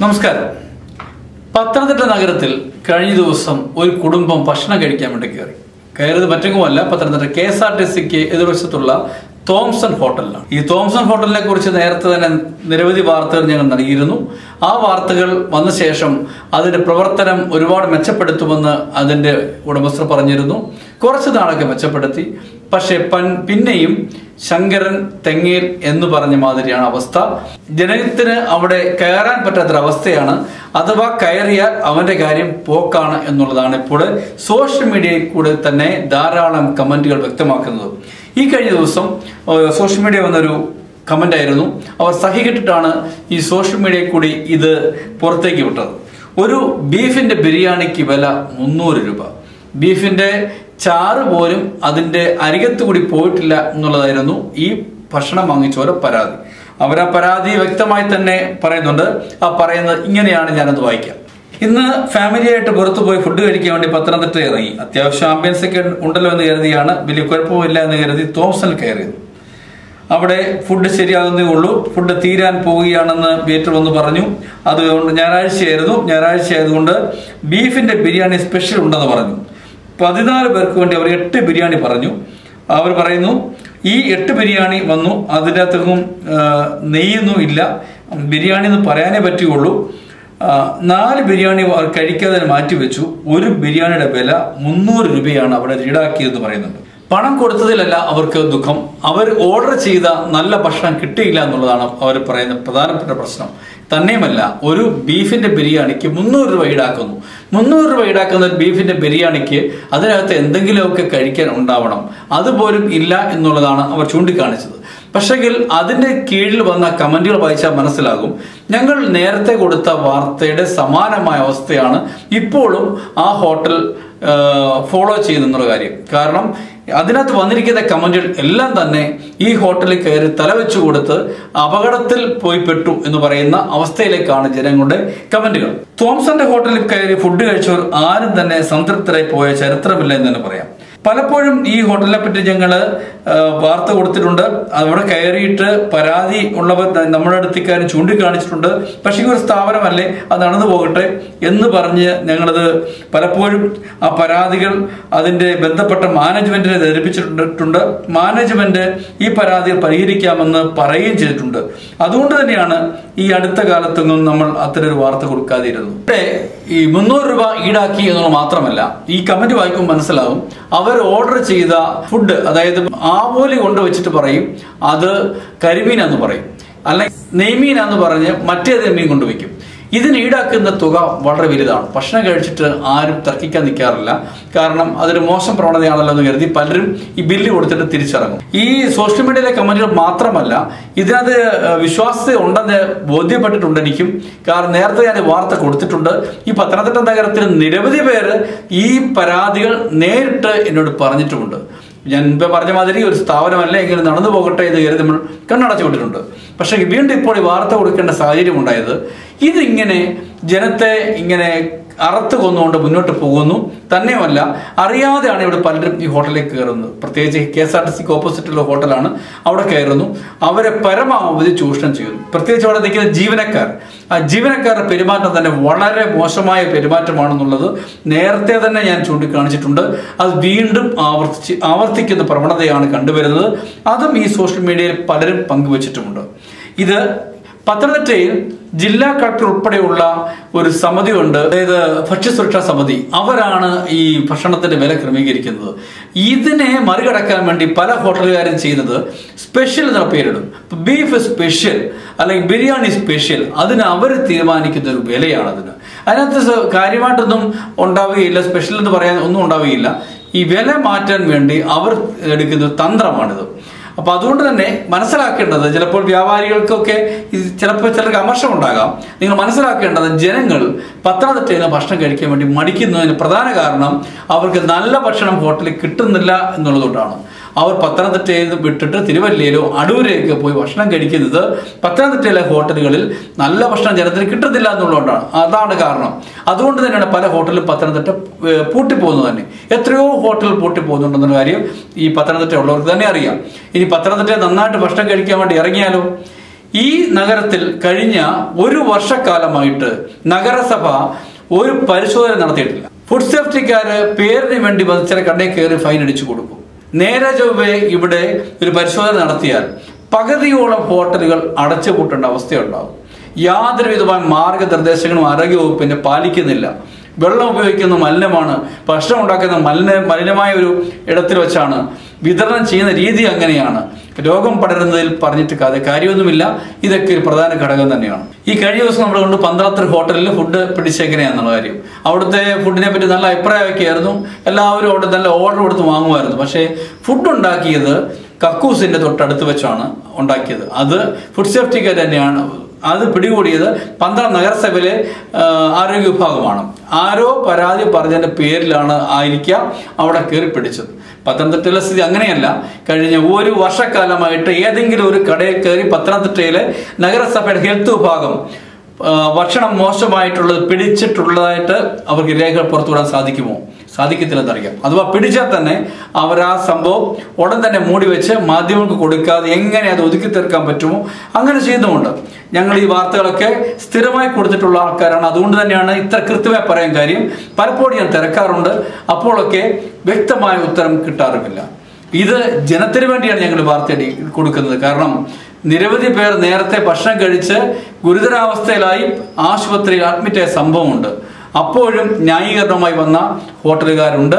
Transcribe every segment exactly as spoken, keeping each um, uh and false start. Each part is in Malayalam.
നമസ്കാരം. പത്തനംതിട്ട നഗരത്തിൽ കഴിഞ്ഞ ദിവസം ഒരു കുടുംബം ഭക്ഷണം കഴിക്കാൻ വേണ്ടി കയറി കയറിയത് മറ്റെങ്ങുമല്ല, Pathanamthitta K S R T സിക്ക് എതിർവശത്തുള്ള തോംസൺ ഹോട്ടലിലാണ്. ഈ തോംസൺ ഹോട്ടലിനെ കുറിച്ച് നേരത്തെ തന്നെ നിരവധി വാർത്തകൾ ഞങ്ങൾ നൽകിയിരുന്നു. ആ വാർത്തകൾ വന്ന ശേഷം അതിന്റെ പ്രവർത്തനം ഒരുപാട് മെച്ചപ്പെടുത്തുമെന്ന് അതിന്റെ ഉടമസ്ഥർ പറഞ്ഞിരുന്നു. കുറച്ച് നാളൊക്കെ മെച്ചപ്പെടുത്തി. പക്ഷെ പിന്നെയും ശങ്കരൻ തെങ്ങേൽ എന്ന് പറഞ്ഞ മാതിരിയാണ് അവസ്ഥ. ജനത്തിന് അവിടെ കയറാൻ പറ്റാത്തൊരവസ്ഥയാണ്. അഥവാ കയറിയാൽ അവന്റെ കാര്യം പോക്കാണ് എന്നുള്ളതാണ് ഇപ്പോൾ സോഷ്യൽ മീഡിയയിൽ കൂടെ തന്നെ ധാരാളം കമന്റുകൾ വ്യക്തമാക്കുന്നത്. ഈ കഴിഞ്ഞ ദിവസം സോഷ്യൽ മീഡിയ വന്നൊരു കമന്റ് ആയിരുന്നു. അവർ സഹികെട്ടിട്ടാണ് ഈ സോഷ്യൽ മീഡിയയിൽ കൂടി ഇത് പുറത്തേക്ക് വിട്ടത്. ഒരു ബീഫിന്റെ ബിരിയാണിക്ക് വില മുന്നൂറ് രൂപ. ബീഫിന്റെ ചാറ് പോലും അതിന്റെ അരികത്ത് കൂടി പോയിട്ടില്ല എന്നുള്ളതായിരുന്നു ഈ ഭക്ഷണം വാങ്ങിച്ചവരെ പരാതി. അവർ ആ പരാതി വ്യക്തമായി തന്നെ പറയുന്നുണ്ട്. ആ പറയുന്നത് ഇങ്ങനെയാണ്, ഞാനത് വായിക്കാം. ഇന്ന് ഫാമിലിയായിട്ട് പുറത്തു പോയി ഫുഡ് കഴിക്കാൻ വേണ്ടി പത്തനംതിട്ട ഇറങ്ങി. അത്യാവശ്യം ആംബിയൻസ് ഒക്കെ ഉണ്ടല്ലോ എന്ന് കരുതിയാണ്, വലിയ കുഴപ്പമില്ല എന്ന് കരുതി തോംസണിൽ കയറിയത്. അവിടെ ഫുഡ് ശരിയാകുന്നേ ഉള്ളൂ, ഫുഡ് തീരാൻ പോവുകയാണെന്ന് വെയിറ്റർ വന്ന് പറഞ്ഞു. അതുകൊണ്ട് ഞായറാഴ്ചയായിരുന്നു, ഞായറാഴ്ച ആയതുകൊണ്ട് ബീഫിന്റെ ബിരിയാണി സ്പെഷ്യൽ ഉണ്ടെന്ന് പറഞ്ഞു. പതിനാല് പേർക്ക് വേണ്ടി അവർ എട്ട് ബിരിയാണി പറഞ്ഞു. അവർ പറയുന്നു ഈ എട്ട് ബിരിയാണി വന്നു, അതിൻ്റെ അകത്തൊന്നും നെയ്യൊന്നും ഇല്ല, ബിരിയാണി എന്ന് പറയാനേ പറ്റുകയുള്ളൂ. നാല് ബിരിയാണി അവർ കഴിക്കാതെ മാറ്റി വെച്ചു. ഒരു ബിരിയാണിയുടെ വില മുന്നൂറ് രൂപയാണ് അവിടെ ഈടാക്കിയതെന്ന് പറയുന്നുണ്ട്. പണം കൊടുത്തതിലല്ല അവർക്ക് ദുഃഖം, അവർ ഓർഡർ ചെയ്ത നല്ല ഭക്ഷണം കിട്ടിയില്ല എന്നുള്ളതാണ് അവർ പറയുന്ന പ്രധാനപ്പെട്ട പ്രശ്നം. തന്നെയുമല്ല, ഒരു ബീഫിന്റെ ബിരിയാണിക്ക് മുന്നൂറ് രൂപ ഈടാക്കുന്നു. മുന്നൂറ് രൂപ ഈടാക്കുന്ന ബീഫിന്റെ ബിരിയാണിക്ക് അതിനകത്ത് എന്തെങ്കിലുമൊക്കെ കഴിക്കാൻ ഉണ്ടാവണം, അതുപോലും ഇല്ല എന്നുള്ളതാണ് അവർ ചൂണ്ടിക്കാണിച്ചത്. പക്ഷെങ്കിൽ അതിന്റെ കീഴിൽ വന്ന കമന്റുകൾ വായിച്ചാൽ മനസ്സിലാകും, ഞങ്ങൾ നേരത്തെ കൊടുത്ത വാർത്തയുടെ സമാനമായ അവസ്ഥയാണ് ഇപ്പോഴും ആ ഹോട്ടൽ ഫോളോ ചെയ്യുന്നുള്ള കാര്യം. കാരണം അതിനകത്ത് വന്നിരിക്കുന്ന കമന്റുകൾ എല്ലാം തന്നെ ഈ ഹോട്ടലിൽ കയറി തലവെച്ചു കൊടുത്ത് അപകടത്തിൽ പോയി പെട്ടു എന്ന് പറയുന്ന അവസ്ഥയിലേക്കാണ് ജനങ്ങളുടെ കമന്റുകൾ. തോംസന്റെ ഹോട്ടലിൽ കയറി ഫുഡ് കഴിച്ചവർ ആരും തന്നെ സംതൃപ്തരായി പോയ ചരിത്രമില്ല എന്ന് തന്നെ പറയാം. പലപ്പോഴും ഈ ഹോട്ടലിനെ പറ്റി ഞങ്ങൾ വാർത്ത കൊടുത്തിട്ടുണ്ട്. അവിടെ കയറിയിട്ട് പരാതി ഉള്ളവർ നമ്മുടെ അടുത്തേക്കാരും ചൂണ്ടിക്കാണിച്ചിട്ടുണ്ട്. പക്ഷേ ഒരു സ്ഥാപനമല്ലേ, അത് നടന്നു പോകട്ടെ എന്ന് പറഞ്ഞ് ഞങ്ങളത് പലപ്പോഴും ആ പരാതികൾ അതിന്റെ ബന്ധപ്പെട്ട മാനേജ്മെന്റിനെ ധരിപ്പിച്ചിട്ടുണ്ട്. മാനേജ്മെന്റ് ഈ പരാതികൾ പരിഹരിക്കാമെന്ന് പറയുകയും ചെയ്തിട്ടുണ്ട്. അതുകൊണ്ട് തന്നെയാണ് ഈ അടുത്ത കാലത്തൊന്നും നമ്മൾ അത്തരൊരു വാർത്ത കൊടുക്കാതിരുന്നത്. ഇവിടെ ഈ മുന്നൂറ് രൂപ ഈടാക്കി എന്നുള്ളത് മാത്രമല്ല, ഈ കമന്റ് വായിക്കുമ്പോൾ മനസ്സിലാവും അവർ ഓർഡർ ചെയ്ത ഫുഡ്, അതായത് ആവോലി കൊണ്ടുവച്ചിട്ട് പറയും അത് കരിമീനാന്ന് പറയും, അല്ലെങ്കിൽ നെയ്മീനാന്ന് പറഞ്ഞ് മറ്റേത് മീൻ കൊണ്ടുവയ്ക്കും. ഇതിന് ഈടാക്കുന്ന തുക വളരെ വലുതാണ്. ഭക്ഷണം കഴിച്ചിട്ട് ആരും തർക്കിക്കാൻ നിൽക്കാറില്ല. കാരണം അതൊരു മോശം പ്രവണതയാണല്ലോ എന്ന് കരുതി പലരും ഈ ബില്ല് കൊടുത്തിട്ട് തിരിച്ചിറങ്ങും. ഈ സോഷ്യൽ മീഡിയയിലെ കമന്റുകൾ മാത്രമല്ല, ഇതിനകത്ത് വിശ്വാസ്യത ഉണ്ടെന്ന് ബോധ്യപ്പെട്ടിട്ടുണ്ട് എനിക്കും. കാരണം നേരത്തെ ഞാൻ വാർത്ത കൊടുത്തിട്ടുണ്ട്. ഈ പത്തനംതിട്ട നഗരത്തിൽ നിരവധി പേര് ഈ പരാതികൾ നേരിട്ട് എന്നോട് പറഞ്ഞിട്ടുമുണ്ട്. ഞാൻ ഇപ്പൊ പറഞ്ഞ മാതിരി ഒരു സ്ഥാപനമല്ല എങ്കിലും നടന്നു പോകട്ടെ എന്ന് കരുതി നമ്മൾ കണ്ണടച്ചു വിട്ടിട്ടുണ്ട്. പക്ഷെ വീണ്ടും ഇപ്പോൾ ഈ വാർത്ത കൊടുക്കേണ്ട സാഹചര്യം ഉണ്ടായത്, ഇതിങ്ങനെ ജനത്തെ ഇങ്ങനെ അറുത്ത് കൊന്നുകൊണ്ട് മുന്നോട്ട് പോകുന്നു. തന്നെയുമല്ല, അറിയാതെയാണ് ഇവിടെ പലരും ഈ ഹോട്ടലിലേക്ക് കയറുന്നത്. പ്രത്യേകിച്ച് കെ എസ് ആർ ടി സിക്ക് ഓപ്പോസിറ്റുള്ള ഹോട്ടലാണ്. അവിടെ കയറുന്നു, അവരെ പരമാവധി ചൂഷണം ചെയ്യുന്നു. പ്രത്യേകിച്ച് അവിടെ നിൽക്കുന്ന ജീവനക്കാർ, ആ ജീവനക്കാരുടെ പെരുമാറ്റം തന്നെ വളരെ മോശമായ പെരുമാറ്റമാണെന്നുള്ളത് നേരത്തെ തന്നെ ഞാൻ ചൂണ്ടിക്കാണിച്ചിട്ടുണ്ട്. അത് വീണ്ടും ആവർത്തിച്ച് ആവർത്തിക്കുന്ന പ്രവണതയാണ് കണ്ടുവരുന്നത്. അതും ഈ സോഷ്യൽ മീഡിയയിൽ പലരും പങ്കുവച്ചിട്ടുമുണ്ട്. ഇത് പത്തനംതിട്ടയിൽ ജില്ലാ കളക്ടർ ഉൾപ്പെടെയുള്ള ഒരു സമിതി ഉണ്ട്, അതായത് ഭക്ഷ്യസുരക്ഷാ സമിതി. അവരാണ് ഈ ഭക്ഷണത്തിന്റെ വില ക്രമീകരിക്കുന്നത്. ഇതിനെ മറികടക്കാൻ വേണ്ടി പല ഹോട്ടലുകാരും ചെയ്യുന്നത് സ്പെഷ്യൽ എന്ന പേരിടും. ബീഫ് സ്പെഷ്യൽ അല്ലെങ്കിൽ ബിരിയാണി സ്പെഷ്യൽ, അതിന് അവർ തീരുമാനിക്കുന്ന ഒരു വിലയാണ്. അതിന് അതിനകത്ത് കാര്യമായിട്ടൊന്നും ഉണ്ടാവുകയില്ല, സ്പെഷ്യൽ എന്ന് പറയാൻ ഒന്നും ഉണ്ടാവുകയില്ല. ഈ വില മാറ്റാൻ വേണ്ടി അവർ എടുക്കുന്ന ഒരു തന്ത്രമാണിത്. അപ്പൊ അതുകൊണ്ട് തന്നെ മനസ്സിലാക്കേണ്ടത്, ചിലപ്പോൾ വ്യാപാരികൾക്കൊക്കെ ചിലപ്പോൾ ചിലർക്ക് അമർഷം ഉണ്ടാകാം. നിങ്ങൾ മനസ്സിലാക്കേണ്ടത്, ജനങ്ങൾ പത്തനംതിട്ടയിൽ നിന്ന് ഭക്ഷണം കഴിക്കാൻ വേണ്ടി മടിക്കുന്നതിന് പ്രധാന കാരണം അവർക്ക് നല്ല ഭക്ഷണം ഹോട്ടലിൽ കിട്ടുന്നില്ല എന്നുള്ളതുകൊണ്ടാണ്. അവർ പത്തനംതിട്ടയിൽ വിട്ടിട്ട് തിരുവല്ലയിലോ അടൂരേക്ക് പോയി ഭക്ഷണം കഴിക്കുന്നത് പത്തനംതിട്ടയിലെ ഹോട്ടലുകളിൽ നല്ല ഭക്ഷണം ജനത്തിന് കിട്ടുന്നില്ല എന്നുള്ളതുകൊണ്ടാണ്. അതാണ് കാരണം. അതുകൊണ്ട് തന്നെയാണ് പല ഹോട്ടലും പത്തനംതിട്ട പൂട്ടിപ്പോകുന്നത് തന്നെ. എത്രയോ ഹോട്ടൽ പൂട്ടിപ്പോകുന്നുണ്ടെന്ന കാര്യം ഈ പത്തനംതിട്ട ഉള്ളവർക്ക് തന്നെ അറിയാം. ഇനി പത്തനംതിട്ടയിൽ നന്നായിട്ട് ഭക്ഷണം കഴിക്കാൻ വേണ്ടി ഇറങ്ങിയാലോ, ഈ നഗരത്തിൽ കഴിഞ്ഞ ഒരു വർഷക്കാലമായിട്ട് നഗരസഭ ഒരു പരിശോധന നടത്തിയിട്ടില്ല. ഫുഡ് സേഫ്റ്റിക്കാര് പേരിന് വേണ്ടി ചില കടയിൽ കയറി ഫൈൻ അടിച്ചു കൊടുക്കും. നേരെ ചൊവ്വേ ഇവിടെ ഒരു പരിശോധന നടത്തിയാൽ പകുതിയോളം ഹോട്ടലുകൾ അടച്ചുപൂട്ടേണ്ട അവസ്ഥയുണ്ടാകും. യാതൊരു വിധമായ മാർഗനിർദ്ദേശങ്ങളും ആരോഗ്യവകുപ്പിന്റെ പാലിക്കുന്നില്ല. വെള്ളം ഉപയോഗിക്കുന്ന മലിനമാണ്, ഭക്ഷണം ഉണ്ടാക്കുന്ന മലിന മലിനമായ ഒരു ഇടത്തിൽ വെച്ചാണ് വിതരണം ചെയ്യുന്ന രീതി അങ്ങനെയാണ്. രോഗം പടരുന്നതിൽ പറഞ്ഞിട്ട് കഥ കാര്യമൊന്നുമില്ല. ഇതൊക്കെ ഒരു പ്രധാന ഘടകം തന്നെയാണ്. ഈ കഴിഞ്ഞ ദിവസം നമ്മൾ കൊണ്ട് പന്ത്രണ്ട് ഹോട്ടലിൽ ഫുഡ് പിടിച്ചെങ്ങനെയാണെന്നുള്ള കാര്യം, അവിടുത്തെ ഫുഡിനെ പറ്റി നല്ല അഭിപ്രായമൊക്കെ ആയിരുന്നു. എല്ലാവരും അവിടെ നല്ല ഓർഡർ കൊടുത്ത് വാങ്ങുമായിരുന്നു. പക്ഷേ ഫുഡ് ഉണ്ടാക്കിയത് കക്കൂസിന്റെ തൊട്ടടുത്ത് വെച്ചാണ് ഉണ്ടാക്കിയത്. അത് ഫുഡ് സേഫ്റ്റിക്കാർ തന്നെയാണ്. അത് പിടികൂടിയത് പന്ത്രണ്ട് നഗരസഭയിലെ ആരോഗ്യ വിഭാഗമാണ്. ആരോ പരാതി പറഞ്ഞതിന്റെ പേരിലാണ് ആയിരിക്കാം അവിടെ കയറി പിടിച്ചത്. പത്തനംതിട്ടയിലെ സ്ഥിതി അങ്ങനെയല്ല. കഴിഞ്ഞ ഒരു വർഷക്കാലമായിട്ട് ഏതെങ്കിലും ഒരു കടയിൽ കയറി പത്തനംതിട്ടയിലെ നഗരസഭയുടെ ഹെൽത്ത് വിഭാഗം ഭക്ഷണം മോശമായിട്ടുള്ളത് പിടിച്ചിട്ടുള്ളതായിട്ട് അവർക്ക് രേഖകൾ പുറത്തുവിടാൻ സാധിക്കുമോ? സാധിക്കത്തില്ലെന്നറിയാം. അഥവാ പിടിച്ചാൽ തന്നെ അവർ ആ സംഭവം ഉടൻ തന്നെ മൂടി വെച്ച് മാധ്യമങ്ങൾക്ക് കൊടുക്കാതെ എങ്ങനെ അത് ഒതുക്കി തീർക്കാൻ പറ്റുമോ അങ്ങനെ ചെയ്യുന്നുമുണ്ട്. ഞങ്ങൾ ഈ വാർത്തകളൊക്കെ സ്ഥിരമായി കൊടുത്തിട്ടുള്ള ആൾക്കാരാണ്. അതുകൊണ്ട് തന്നെയാണ് ഇത്ര കൃത്യമായി പറയാൻ കാര്യം. പലപ്പോഴും ഞാൻ തിരക്കാറുണ്ട്, അപ്പോഴൊക്കെ വ്യക്തമായ ഉത്തരം കിട്ടാറുമില്ല. ഇത് ജനത്തിന് വേണ്ടിയാണ് ഞങ്ങൾ വാർത്ത കൊടുക്കുന്നത്. കാരണം നിരവധി പേർ നേരത്തെ ഭക്ഷണം കഴിച്ച് ഗുരുതരാവസ്ഥയിലായി ആശുപത്രിയിൽ അഡ്മിറ്റായ സംഭവമുണ്ട്. അപ്പോഴും ന്യായീകരണവുമായി വന്ന ഹോട്ടലുകാരുണ്ട്,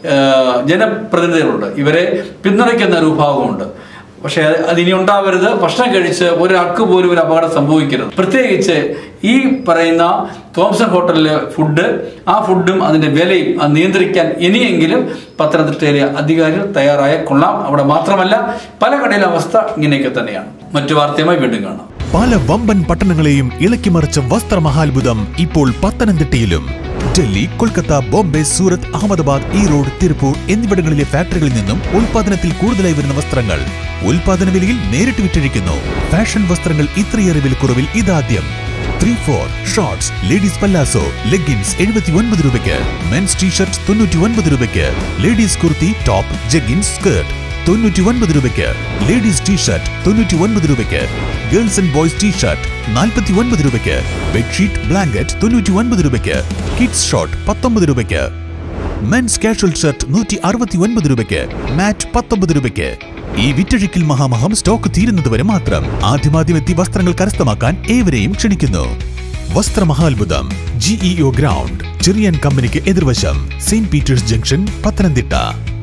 ജനപ്രതിനിധികളുണ്ട്. ഇവരെ പിന്തുണയ്ക്കുന്ന ഒരു വിഭാഗമുണ്ട്. പക്ഷെ അതിനി ഉണ്ടാവരുത്. ഭക്ഷണം കഴിച്ച് ഒരാൾക്ക് പോലും ഒരു അപകടം സംഭവിക്കരുത്. പ്രത്യേകിച്ച് ഈ പറയുന്ന തോംസൺ ഹോട്ടലിലെ ഫുഡ്, ആ ഫുഡും അതിന്റെ വിലയും അത് നിയന്ത്രിക്കാൻ ഇനിയെങ്കിലും പത്തനംതിട്ടയിലെ അധികാരികൾ തയ്യാറായ കൊള്ളാം. അവിടെ മാത്രമല്ല, പല കടയിലെ അവസ്ഥ ഇങ്ങനെയൊക്കെ തന്നെയാണ്. മറ്റു വാർത്തയുമായി വീണ്ടും കാണാം. പല വമ്പൻ പട്ടണങ്ങളെയും ഇളക്കിമറിച്ച വസ്ത്രമഹാത്ഭുതം ഇപ്പോൾ പത്തനംതിട്ടയിലും. ഡൽഹി, കൊൽക്കത്ത, ബോംബെ, സൂറത്ത്, അഹമ്മദാബാദ്, ഈറോഡ്, തിരുപ്പൂർ എന്നിവിടങ്ങളിലെ ഫാക്ടറികളിൽ നിന്നും ഉൽപാദനത്തിൽ കൂടുതലായി വരുന്ന വസ്ത്രങ്ങൾ ഉൽപാദന വിലയിൽ നേരിട്ട് വിറ്റഴിക്കുന്നു. ഫാഷൻ വസ്ത്രങ്ങൾ ഇത്രയേറെ വിലക്കുറവിൽ ഇതാദ്യം. Three four shorts, ladies palazzo, leggings എഴുപത്തി ഒൻപത് രൂപയ്ക്ക്, മെൻസ് ടീഷർട്ട് തൊണ്ണൂറ്റി ഒൻപത് രൂപയ്ക്ക്, ladies kurti, top, jeggings, skirt തൊണ്ണൂറ്റി ഒൻപത് രൂപയ്ക്ക്, ലേഡീസ് ടീഷർട്ട് തൊണ്ണൂറ്റി ഒൻപത് രൂപയ്ക്ക്, ഗേൾസ് ആൻഡ് ബോയ്സ് ടീഷർട്ട് നാൽപ്പത്തി ഒൻപത് രൂപയ്ക്ക്, ബെഡ്ഷീറ്റ്, ബ്ലാങ്കറ്റ് തൊണ്ണൂറ്റി ഒൻപത് രൂപയ്ക്ക്, കിഡ്സ് ഷോർട്ട് പത്തൊമ്പത് രൂപയ്ക്ക്, മെൻസ് കാഷ്വൽ ഷർട്ട് നൂറ്റി അറുപത്തി ഒൻപത് രൂപയ്ക്ക്, മാറ്റ് പത്തൊമ്പത് രൂപയ്ക്ക്. ഈ വിറ്റഴിക്കൽ മഹാമഹം സ്റ്റോക്ക് തീരുന്നതുവരെ മാത്രം. ആദ്യമാദ്യം എത്തി വസ്ത്രങ്ങൾ കരസ്ഥമാക്കാൻ ഏവരെയും ക്ഷണിക്കുന്നു. വസ്ത്രമഹാത്ഭുതം, G E O ground, Cheriyan കമ്പനിക്ക് എതിർവശം, സെയിന്റ് പീറ്റേഴ്സ് ജംഗ്ഷൻ, പത്തനംതിട്ട.